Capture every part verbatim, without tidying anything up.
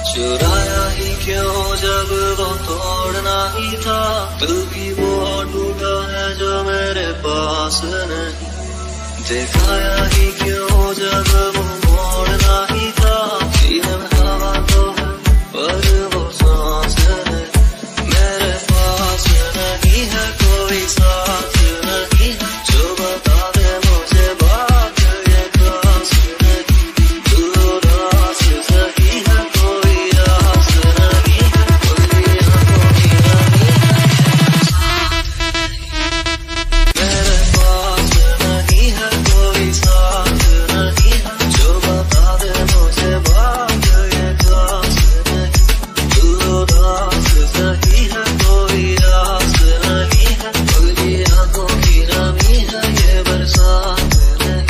चुराया ही क्यों जब वो तोड़ना ही था, दिल भी वो टूटा है जो मेरे पास नहीं। दिखाया ही क्यों जब वो मोड़ना ही था, सीने में हवा तो है पर वो सांस नहीं। मेरे पास नहीं है कोई साथ नहीं, जो बता दे मुझे बात ये खास नहीं। तू उदास सही है कोई आस नहीं है, कोई कोई नहीं है। मेरे पास नहीं है कोई साथ नहीं है, जो बता दे मुझे बात ये खास नहीं। तू उदास सही है कोई आस नहीं है, कोई आंखों की नमी है ये बरसात नहीं।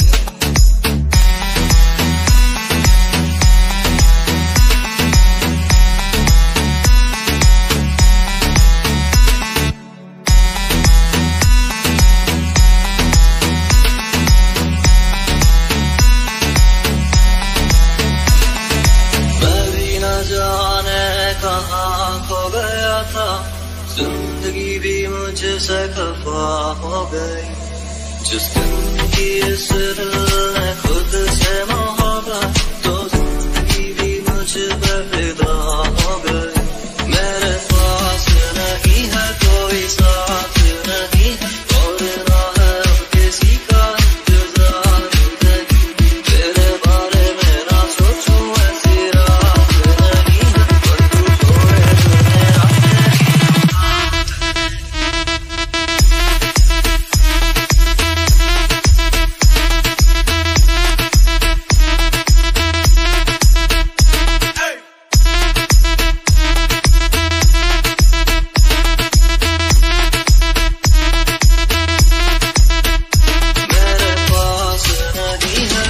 मैं भी न जाने कहाँ खो गया था, जिंदगी भी मुझसे खफा हो गई। जिस दिन की इस दिल ने खुद से मोहब्बत, तो जिंदगी भी मुझ पे फिदा हो गई। मेरे पास नहीं है कोई साथ नहीं, और ना है अब किसी का इंतजार नहीं। तेरे बारे में ना सोचूं ऐसी रात नहीं है, पर तू सोए सुने मेरे पास नहीं है।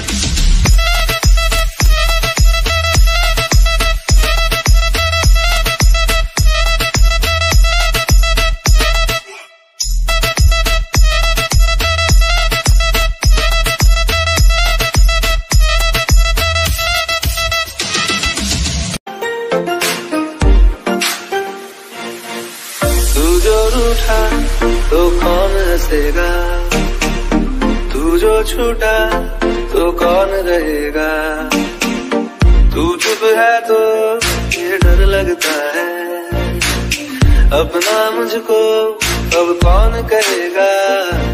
तू जो रूठा तो कौन हंसेगा, तू जो छूटा तो कौन रहेगा। तू चुप है तो ये डर लगता है, अपना मुझको अब कौन कहेगा।